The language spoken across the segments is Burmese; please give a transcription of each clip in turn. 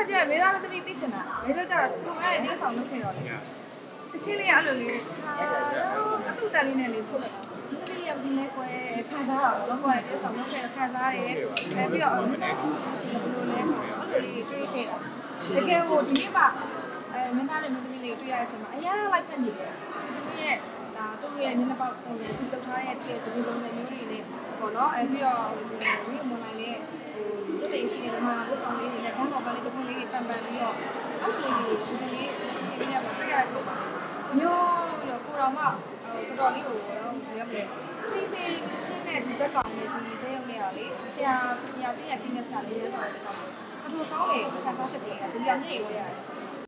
ပြမေးသားမသမီးသိချင်တာမေးတော့ကြတော့ကိုကလည်းဒီဆောင်လုပ်ခဲ့တော့လေတချင်းလေးအဲ့လိုလေးအတူတန်လေးနဲ့လေးပို့လိုက်သမီးရောက်ဒီလေးကွယ်ခံစားတာတော့ကိုကလည်းဆောင်လုပ်ခဲ့ခံစားတယ်ပြီးတော့မင်းသားဆိုလို့ရှိရင်ဘယ်လိုလဲပေါ့အဲ့လိုလေးတွေးခဲ့တာတကယ်ကိုဒီနေ့မှမင်းသားနဲ့မင်းသမီးလေးတွေ့ရတဲ့အချိန်မှာအရာလိုက်ဖက်နေတယ်စစ်သမီးရဲ့ဒါသူ့ရဲ့မျက်နှာပေါက်ပုံလေးသူကြောက်ထားတဲ့တကယ်စပင်းပုံစံမျိုးတွေနဲ့ပေါ့နော်ပြီးတော့ဒီမွန်လိုက်လေးကျတဲ့ရှိနေတဲ့မှာဝတ်ဆောင်လေးတွေနဲ့ခေါင်းပေါ်ပါလေးတစ်ဖက်လေးပန်ပန်ပြီးတော့အဲ့လိုလေးဒီလေးရှိနေရပါပြရတဲ့ပုံမျိုးတော့ကိုတော်မှတော်တော်လေးကိုတော့ရမလဲစီစီချင်းနဲ့ဒီဇက်ကောင်နဲ့ဒီဇက်ရုပ်နဲ့ရောလေဆရာတည့်ရ fitness ကလည်းရတော့တယ်ကြောင့်အထူးကောင်းတယ်ခံစားချက်တွေကဒီလိုမျိုးတွေရတယ်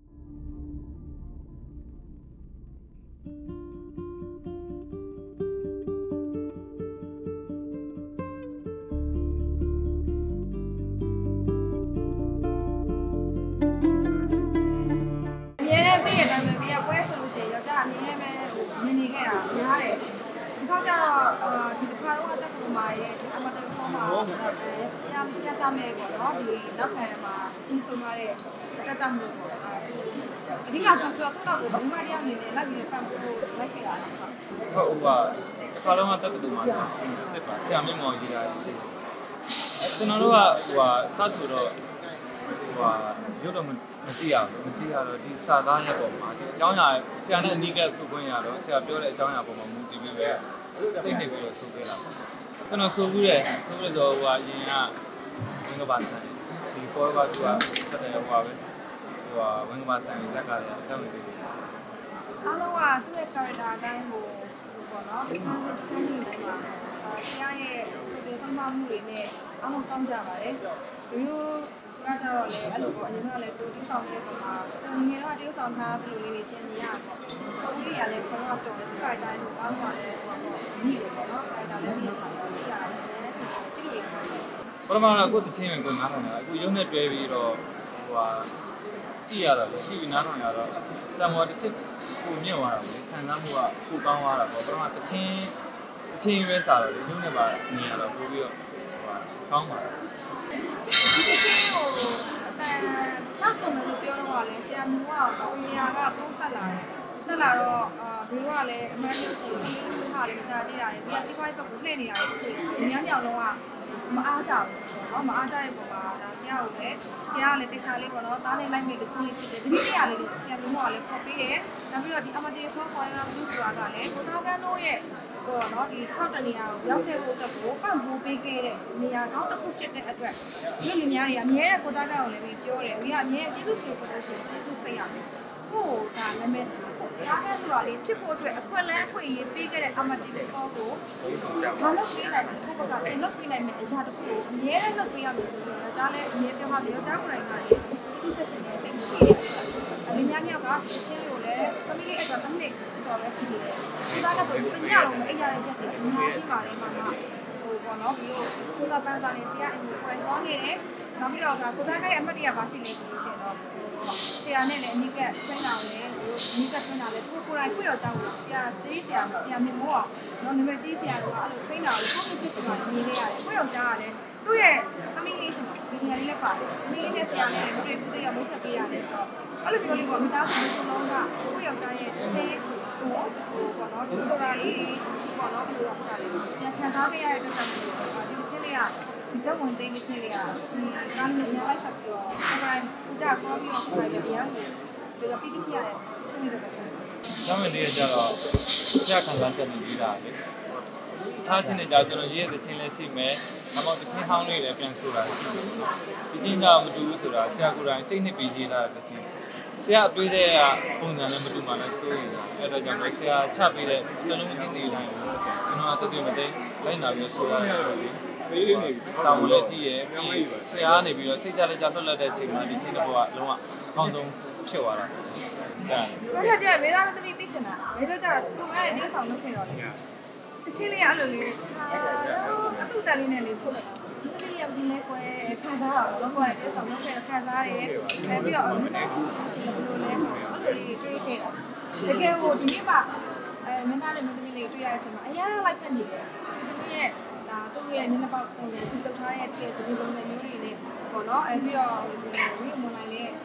နေခဲ့တာများတယ်ဒီခေါက်ကျတော့ဒီတစ်ခါတော့တက်ကူမာရဲ့အမတော်ဖောင်းမှာပြသမယ်ပေါ့နော်ဒီနောက်ခံမှာကြီးဆုံးသွားတဲ့တက်ကြမှုပေါ့အဓိကသူဆိုတော့ကိုဘုံမတရားနေနဲ့လိုက်ပြီးပတ်ဖို့လိုက်ခဲ့တာဟုတ်ဟိုတစ်ခါတော့တက်ကူမာတက်ပါဆရာမင်းမောင်ကြီးတာကျွန်တော်တို့ကစဆိုတော့ရုပ်တော့မကြည့်ရဘူးမကြည့်ရတော့ဒီစာသားရဲ့ပုံမှာဒီအကြောင်းအရာဆရာနဲ့အနီးကပ်ဆိုခွင့်ရတော့ဆရာပြောတဲ့အကြောင်းအရာပုံမှာမူတည်ပြီးပဲစိတ်နေပြီးတော့ဆိုခဲ့တာပေါ့ကျွန်တော်ဆိုပြီးတယ်ဆိုပြီးတော့အရင်ကဝင်းကပါဆန်ဒီ forever သူကတက်တယ်ပဲဝင်းကပါဆန်ဇက်ကလည်းအကြောင်းနေပြီအားလုံးကသူ့ရဲ့ character အတိုင်းပေါ့နော်ဒီမှာဆရာရဲ့ဒီဆုံးမမှုတွေနဲ့အားလုံးကောင်းကြပါတယ်ဒီလိုကတော့လေအဲ့လိုပေါ့အရင်ကလည်းတူတီဆောင်နေတဲ့ပုံမှာငယ်တော့တူဆောင်ထားသလိုလေးတွေပြင်နေရပေါ့။ပုံလေးရလည်းခေါင်းတော့တော်တယ်ခိုင်တိုင်းကိုအားပါလေပေါ့။ညီတယ်ပေါ့နော်။ခိုင်တိုင်းလည်းဒီမှာတော့ကြည့်ရတယ်လည်းစီတိတိလေးပထမတော့ကိုယ်တချင်းကိုနားထောင်တာအခုရုံးနဲ့တွဲပြီးတော့ကြည့်ရတာလေကြည့်ပြီးနားထောင်ရတော့တံမော်တစ်စစ်ကိုမြင့်သွားတာလေခံစားမှုကကိုကောင်းသွားတာပေါ့ပထမတချင်းပဲစားတော့လေရုံးနဲ့ပါနေရတော့ပို့ပြီးတော့ကောင်းပါလားဒီချင်းကိုနောက်ဆုံးမှပြောတော့လေဆရာမူကဆရာကပုံဆက်လာတယ်ဆက်လာတော့ဘီလိုကလည်းအမှန်တကယ်ဆိုဒီဟာလေးကြားသေးတာလေပြီးတော့စီးပွားရေးဘက်ကိုလှည့်နေရတယ်ဒီညညောင်လုံးကမအားကြဘူးပေါ့နော်မအားကြတဲ့ပုံမှာဒါဆရာကိုလည်းဆရာကလည်းတခြားလေးပေါ့နော်တားနေလိုက်မိတဲ့ချင်းလေးဖြစ်တယ်ဒီနေ့ရလေးဆရာမျိုးကလည်းခေါ်ပေးတယ်နောက်ပြီးတော့ဒီအမတေဖောခေါ်ရတာဘူးဆိုတာကလည်းကိုတော်ကန်းတို့ရဲ့ပေါ့နော်ဒီထောက်တနေရာကိုရောက်ခဲ့ဖို့အတွက်ကိုပံ့ပိုးပေးခဲ့တဲ့နေရာကောင်းတစ်ခုဖြစ်တဲ့အတွက်ဒီလူများတွေကအမြဲတမ်းကိုတော်ကန်းကိုလည်းပြောတယ်မိကအမြဲကျေးဇူးရှင်ဆိုလို့ရှိရင်ကျေးဇူးစိတ်ရမယ်ကိုဒါနာမည်အားနဲ့ဆိုတာလေးဖြစ်ဖို့အတွက်အခွင့်အလမ်းအခွင့်အရေးပေးခဲ့တဲ့အမတေဖောကိုမလုပ်ပေးနိုင်ဘူးကိုကလည်းလုပ်ပေးနိုင်မယ်အရာတစ်ခုကိုအမြဲတမ်းလုပ်ပေးရမယ်ဆိုတော့ဒါလည်းအမြဲပြောဟာတယ်ကြားကိုယ်တိုင်ကလည်းဒီသက်ချင်တဲ့စိတ်ရှိတယ်အမေများကချင်းလို့လည်း family အတွက်တစ်နှစ်တော်ပဲရှိနေတယ်ဒီသားကတော့တညလုံးမအိပ်ရတဲ့ချက်တွေအများကြီးပါတယ်မှာပေါ့နော်ပြီးတော့ထိုးလာပန်းစားနေဆရာအင်ကိုယ်ခေါင်းနေတယ်နောက်ပြီးတော့ကိုသားကိုအမတ်တရပါရှိနေဆိုလို့ရှိရင်တော့ဆရာနဲ့လည်းအနိကဆွမ်းတာလည်းအနိကဆွမ်းတာလည်းကိုယ်တိုင်ကိုယ့်ရောကြောင်းကိုဆရာသေးဆရာမြင်မို့အောင်နော်နာမည်ကြီးဆရာတို့ကအဲ့လိုဖိနေတာကိုကိုယ့်ကိုယ်စစ်စစ်ကနေနေရတယ်ကိုယ့်ရောကြောင်းကလည်းသူ့ရဲ့သမီးလေးရှင်ဒီနေရာလေးလည်းပါတယ်သမီးလေးနဲ့ဆရာနဲ့တွေ့ပြီးတော့မိတ်ဆက်ပေးရတယ်ဆိုတော့အဲ့လိုပြောလေးပေါ့မိသားစုလုံးကကိုယ့်ယောက်ျားရဲ့ချင်းဟိုပေါ့နော်ဒီဆိုတာလေးပေါ့နော်ဘယ်လိုလုပ်တာလဲပြန်ခံစားခဲ့ရတဲ့အတွက်ကြောင့်ဒီချင်းလေးကဒီဇက်ဝင်သိမ်းချင်းလေးကဒီကားလေးများလိုက်ဆက်ပြီးတော့အဲ့ဒါဦးကြကောပြီးတော့ခိုင်းတယ်ဗျာဒီလိုပြီးပြရတယ်ချင်းလေးတော့ကျောင်းဝင်လေးကြတော့ဆရာခံစားချက်နဲ့ရေးတာလေထားချင်းနဲ့ကြာကျွန်တော်ရေးတဲ့ချင်းလေးရှိမယ်နောက်မှတချင်းဟောင်းလေးလည်းပြန်ဆိုတာရှိတယ်ဒီချင်းကြောင့်မတူဘူးဆိုတာဆရာကိုယ်တိုင်စိတ်နှစ်ပြီးရေးတာတချင်းဆရာအတွေးတဲ့ပုံစံနဲ့မတူမှလည်းစိုးရိမ်တာအဲ့တော့ကြောင့်ဆရာချပေးတဲ့တလုံးသိသိတိုင်းကျွန်တော်ကတကယ်မသိလိုက်နာပြီးဆိုရတယ်တောင်းလည်းကြည့်ရဲ့ပြီးဆရာကနေပြီးတော့စိတ်ကြလက်ကြလွတ်လပ်တဲ့ချိန်မှာဒီချင်းတစ်ဘောကလုံးဝအကောင်းဆုံးဖြစ်သွားတာဟုတ်တယ်ပြမေးသားမသမီးသိချင်တာမေးတော့ကြတော့ကိုကလည်းဒီဆောင်လုပ်ခဲ့တော့လေတချင်းလေးအဲ့လိုလေးအတူတန်လေးနဲ့လေးပို့လိုက်သမီးရောက်ဒီလေးကွယ်ခံစားတာတော့ကိုကလည်းဆောင်လုပ်ခဲ့ခံစားတယ်ပြီးတော့မင်းသားဆိုလို့ရှိရင်ဘယ်လိုလဲပေါ့အဲ့လိုလေးတွေးခဲ့တာတကယ်ကိုဒီနေ့မှမင်းသားနဲ့မင်းသမီးလေးတွေ့ရတဲ့အချိန်မှာအရာလိုက်ဖက်နေတယ်စစ်သမီးရဲ့ဒါသူ့ရဲ့မျက်နှာပေါက်ပုံလေးသူကြောက်ထားတဲ့တကယ်စပင်းပုံစံမျိုးတွေနဲ့ပေါ့နော်ပြီးတော့ဝိမွန်လိုက်လေး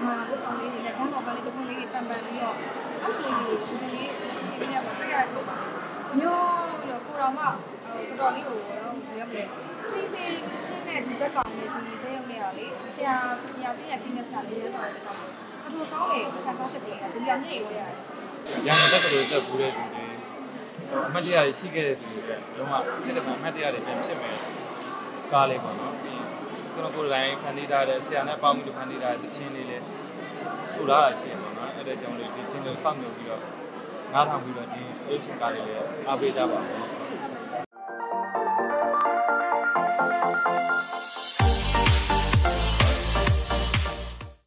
မာဝတ်ဆောင်လေးတွေနဲ့ခေါင်းတော်ပန်းလေးတစ်ပွင့်လေးတွေပန်ပြီးတော့အဲ့လိုလေးတွေဒီနေ့ရှင်းနေရပါပြရတဲ့ပုံပါမျိုးတော့ကိုတော်မှတော်တော်လေးကိုရမလဲစီစီချင်းနဲ့ဒီဇက်ကောင်နဲ့ဒီဇက်ရုံနဲ့ကလေဆရာတင်းရဲ့ fitness ကလည်းရတော့တယ်ကြောင့်အတူကောင်းတယ်ခံစားချက်တွေကဒီလိုမျိုးတွေရတယ်။ရန်ကုန်တက်ကြလို့တက်ဘူးတဲ့သူတွေအမတ်တရားရှိခဲ့တဲ့သူတွေလုံးဝဖြစ်တဲ့ကအမတ်တရားတွေပြန်ဖြစ်မယ်ကားလေးပေါ့နော်ဒီကျွန်တော်ကိုယ်တိုင်ဖန်တီးထားတဲ့ဆရာနဲ့ပေါင်းပြီးဖန်တီးထားတဲ့ချင်းလေးလေးဆိုလာတာရှိရပါတော့အဲ့ဒါကြောင့်လေဒီချင်းလေးစောင့်နေပြီးတော့နားထောင်ပြီးတော့ဒီ action ကားလေးလေးအားပေးကြပါမယ်